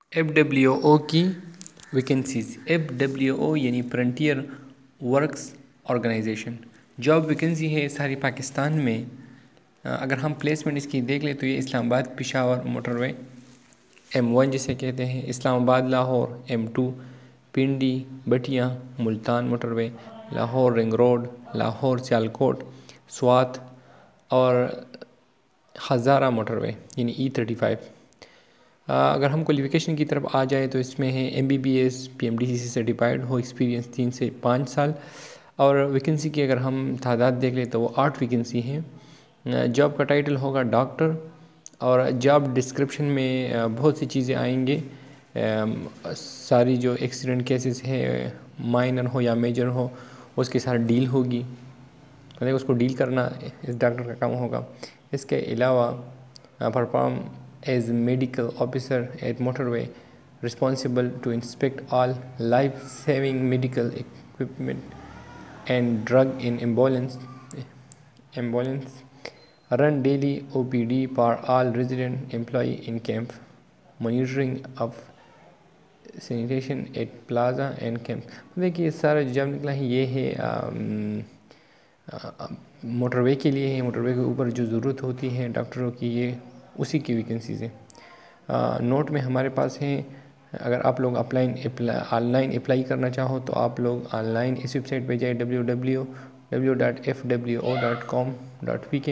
FWO کی vacancies. FWO یعنی frontier works organization. Job vacancy ہے ساری پاکستان میں. اگر ہم پلیسمنٹ اس کی دیکھ لیں تو یہ اسلام آباد پشاور موٹر وے M1 جسے کہتے ہیں، اسلام آباد لاہور M2، پنڈی بٹیا Multan motorway, Lahore ring road, Lahore Sialkot Swat اور ہزارہ موٹر وے یعنی E35. اگر ہم کوالیفیکیشن کی طرف آ جائے تو اس میں ہے MBBS PMDCC سرٹیفائڈ ہو، ایکسپیرینس 3 سے 5 سال. اور ویکنسی کی اگر ہم تعداد دیکھ لیں تو وہ 8 ویکنسی ہیں. جاب کا ٹائٹل ہوگا ڈاکٹر، اور جاب ڈسکرپشن میں بہت سی چیزیں آئیں گے. ساری جو ایکسیڈنٹ کیسز ہے، مائنر ہو یا میجر ہو، اس کے ساتھ ڈیل ہوگی، مطلب اس کو ڈیل کرنا اس ڈاکٹر کا کام ہوگا. اس کے علاوہ perform as medical officer at motorway responsible to inspect all life-saving medical equipment and drug in ambulance, run daily OPD for all resident employee in camp, monitoring of sanitation at plaza and camp. دیکھیے سارا جب نکلا ہے یہ ہے motor وے کے لیے ہے. موٹر وے کے اوپر جو ضرورت ہوتی ہے ڈاکٹروں کی، یہ اسی کی ویکنسیز ہیں. نوٹ میں ہمارے پاس ہیں. اگر آپ لوگ آن لائن اپلائی کرنا چاہو تو آپ لوگ آن لائن اس ویب سائٹ پہ جائے www.fwo.com.pk.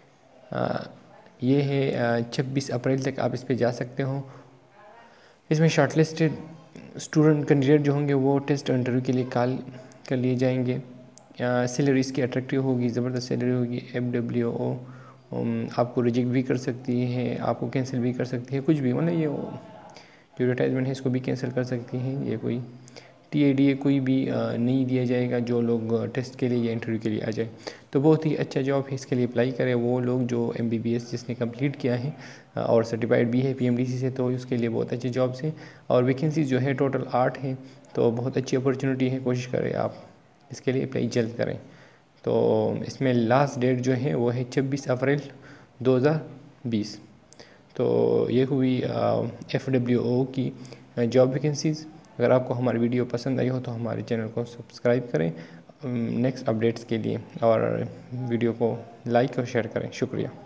یہ ہے 26 اپریل تک آپ اس پہ جا سکتے ہو. اس میں شارٹ لسٹڈ اسٹوڈنٹ کینڈیڈیٹ جو ہوں گے وہ ٹیسٹ انٹرویو کے لیے کال کر لیے جائیں گے. سیلری اس کی اٹریکٹیو ہوگی، زبردست سیلری ہوگی. FWO آپ کو ریجیکٹ بھی کر سکتی ہے، آپ کو کینسل بھی کر سکتی ہے، کچھ بھی، مطلب یہ جو ایڈورٹائزمنٹ ہے اس کو بھی کینسل کر سکتی ہیں. یہ کوئی TADA کوئی بھی نہیں دیا جائے گا جو لوگ ٹیسٹ کے لیے یا انٹرویو کے لیے آ جائے. تو بہت ہی اچھا جاب ہے، اس کے لیے اپلائی کریں وہ لوگ جو MBBS جس نے کمپلیٹ کیا ہے اور سرٹیفائڈ بھی ہے PMDC سے، تو اس کے لیے بہت اچھے جابس ہیں. اور ویکنسیز جو ہے ٹوٹل 8 ہیں، تو بہت اچھی اپرچونٹی ہے. کوشش کریں آپ اس کے لیے اپلائی جلد کریں. تو اس میں لاسٹ ڈیٹ جو ہے وہ ہے 26 اپریل 2020. تو یہ ہوئی FWO کی جاب ویکنسیز. اگر آپ کو ہماری ویڈیو پسند آئی ہو تو ہمارے چینل کو سبسکرائب کریں نیکسٹ اپڈیٹس کے لیے، اور ویڈیو کو لائک اور شیئر کریں. شکریہ.